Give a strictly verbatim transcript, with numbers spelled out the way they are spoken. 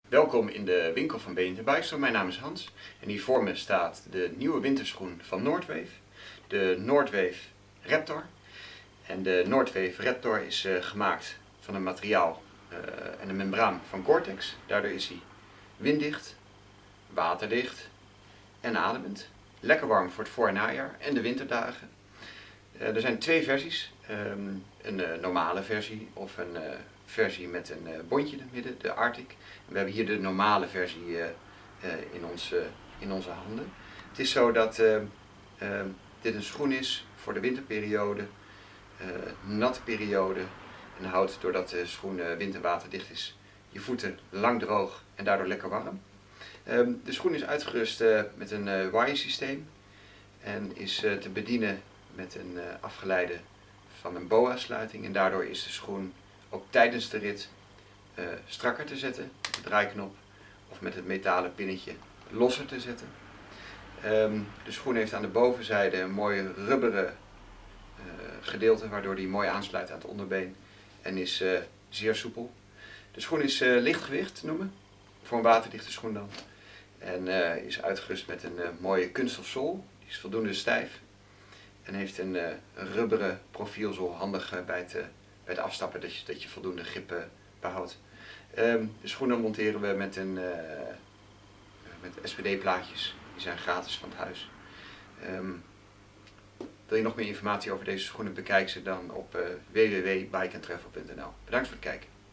Welkom in de winkel van B en T Bike Store. Mijn naam is Hans en hier voor me staat de nieuwe winterschoen van Noordwave, de Noordwave Raptor. En de Noordwave Raptor is uh, gemaakt van een materiaal uh, en een membraan van Gore-Tex. Daardoor is hij winddicht, waterdicht en ademend. Lekker warm voor het voor- en najaar en de winterdagen. Uh, er zijn twee versies, um, een uh, normale versie of een uh, versie met een uh, bondje in het midden, de Arctic. We hebben hier de normale versie uh, uh, in, ons, uh, in onze handen. Het is zo dat uh, uh, dit een schoen is voor de winterperiode, uh, natte periode en houdt, doordat de schoen uh, winterwaterdicht is, je voeten lang droog en daardoor lekker warm. Um, de schoen is uitgerust uh, met een uh, waaisysteem en is uh, te bedienen met een uh, afgeleide van een boa-sluiting en daardoor is de schoen ook tijdens de rit uh, strakker te zetten, met de draaiknop of met het metalen pinnetje losser te zetten. Um, de schoen heeft aan de bovenzijde een mooi rubberen uh, gedeelte waardoor die mooi aansluit aan het onderbeen en is uh, zeer soepel. De schoen is uh, lichtgewicht te noemen, voor een waterdichte schoen dan. En uh, is uitgerust met een uh, mooie kunststof zool, die is voldoende stijf. En heeft een, uh, een rubberen profielzool, handig uh, bij, het, uh, bij het afstappen, dat je, dat je voldoende grip uh, behoudt. Um, de schoenen monteren we met, een, uh, met S P D plaatjes, die zijn gratis van het huis. Um, wil je nog meer informatie over deze schoenen, bekijk ze dan op uh, w w w punt bike and travel punt n l. Bedankt voor het kijken.